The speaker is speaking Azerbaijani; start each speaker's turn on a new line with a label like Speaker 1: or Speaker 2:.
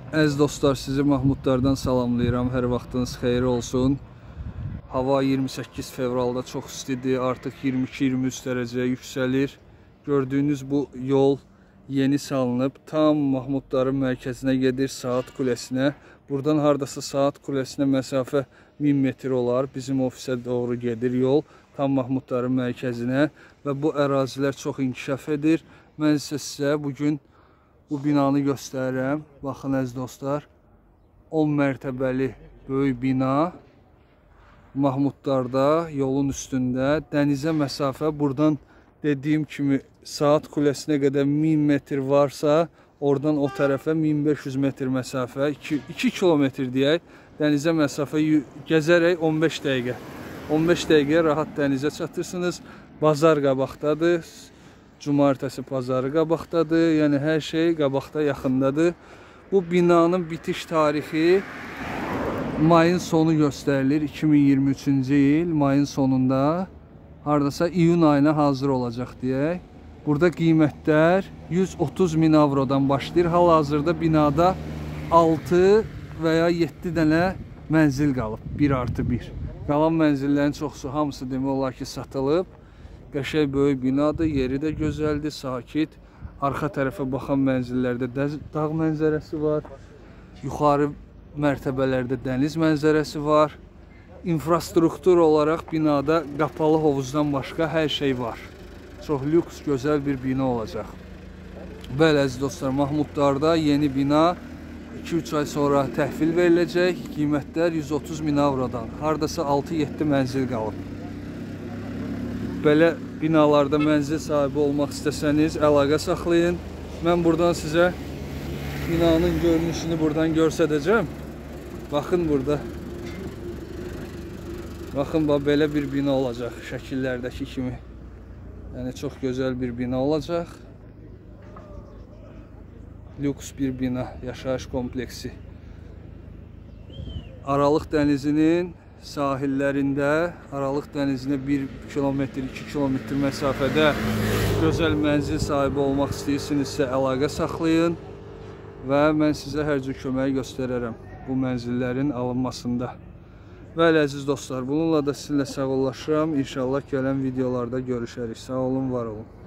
Speaker 1: Əziz dostlar, sizi Mahmudlardan salamlayıram. Hər vaxtınız xeyir olsun. Hava 28 fevralda çox istidir. Artıq 22-23 dərəcəyə yüksəlir. Gördüyünüz bu yol yeni salınıb. Tam Mahmudların mərkəzinə gedir, Saat Kulesinə. Buradan hardasa Saat Kulesinə məsafə 1000 metr olar. Bizim ofisə doğru gedir yol. Tam Mahmudların mərkəzinə və bu ərazilər çox inkişaf edir. Mən sizə bugün bu binanı göstərirəm. Baxın əziz dostlar, 10 mərtəbəli böyük bina Mahmudlarda, yolun üstündə. Dənizə məsafə buradan dediyim kimi Saat Kulesinə qədər 1000 metr varsa, oradan o tərəfə 1500 metr məsafə, 2 kilometr deyək. Dənizə məsafə gəzərək 15 dəqiqə. 15 dəqiqəyə rahat dənizə çatırsınız. Bazar qabaqdadır. Cumartəsi pazarı qabaqdadır. Yəni hər şey qabaqda, yaxındadır. Bu binanın bitiş tarixi mayın sonu göstərilir. 2023-cü il mayın sonunda hardasa iyun ayına hazır olacaq deyək. Burada qiymətlər 130 min avrodan başlayır. Hal-hazırda binada 6 və ya 7 dənə mənzil qalıb. 1+1. Qalan mənzillərin çoxsu hamısı demək olar ki satılıb. Qəşəng böyük binadır, yeri də gözəldir, sakit. Arxa tərəfə baxan mənzillərdə dağ mənzərəsi var. Yuxarı mərtəbələrdə dəniz mənzərəsi var. İnfrastruktur olaraq binada qapalı hovuzdan başqa hər şey var. Çox lüks, gözəl bir bina olacaq. Bəli, əziz dostlar, Mahmudlarda yeni bina 2-3 ay sonra təhvil veriləcək. Qiymətlər 130 min avrodan. Hardasa 6-7 mənzil qalıb. Belə binalarda mənzil sahibi olmaq istəsəniz əlaqə saxlayın. Mən buradan sizə binanın görünüşünü buradan göstərəcəm. Baxın burada. Baxın, belə bir bina olacaq şəkillərdəki kimi. Yəni çox gözəl bir bina olacaq. Lüks bir bina, yaşayış kompleksi. Aralıq dənizinin sahillərində, Aralıq dənizinə 1 kilometr, 2 kilometr məsafədə gözəl mənzil sahibi olmaq istəyirsinizsə əlaqə saxlayın və mən sizə hər cür kömək göstərərəm bu mənzillərin alınmasında. Bəli, əziz dostlar, bununla da sizinlə sağollaşıram. İnşallah gələn videolarda görüşərik. Sağ olun, var olun.